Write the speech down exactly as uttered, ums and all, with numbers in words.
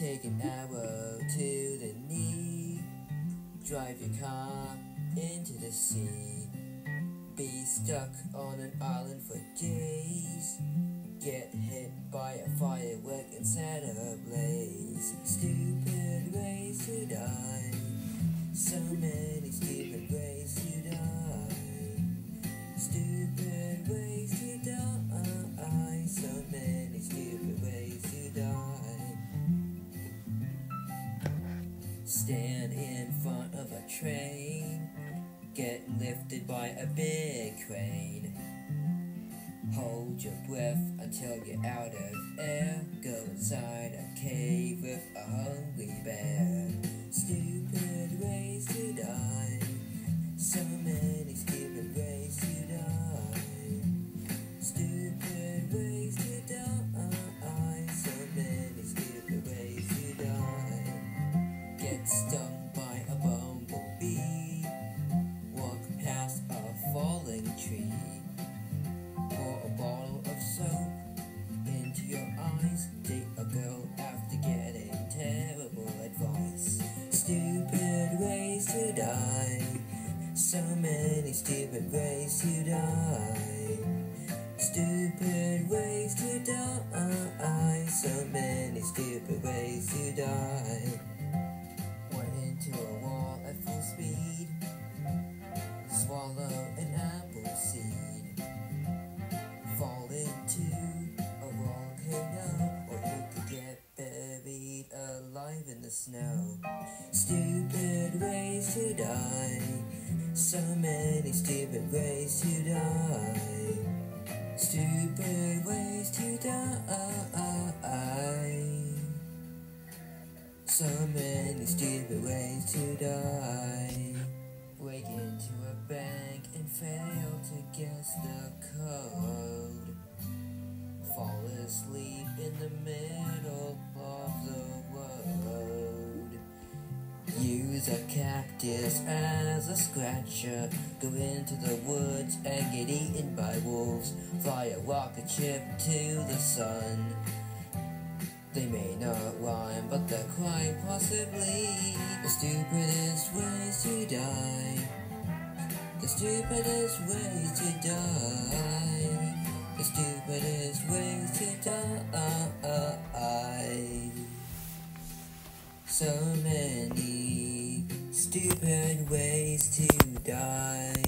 Take an arrow to the knee. Drive your car into the sea. Be stuck on an island for days. Get hit by a firework and set ablaze. Stupid ways to die. So many stupid ways to die. Stupid ways to die. So many stupid ways to die. Stand in front of a train. Get lifted by a big crane. Hold your breath until you're out of air. Go inside a cave with a hungry bear. Stupid ways to die. So many stupid ways to die. Stupid ways to die. So many stupid ways to die. Get stung by a bumblebee. Walk past a falling tree. Pour a bottle of soap into your eyes. Date a girl after getting terrible advice. Stupid ways to die. So many stupid ways to die. Stupid ways to die. So many stupid ways to die. Went into a wall at full speed. Swallow an apple seed. Fall into a volcano, or you could get buried alive in the snow. Stupid ways to die. So many stupid ways to die. Stupid ways to die. So many stupid ways to die. Break into a bank and fail to guess the code. Fall asleep in the middle of the road. Use a cactus as a scratcher. Go into the woods and get eaten by wolves. Fly a rocket ship to the sun. They may not rhyme, but they're quite possibly the stupidest ways to die. The stupidest ways to die. The stupidest ways to die. So many stupid ways to die.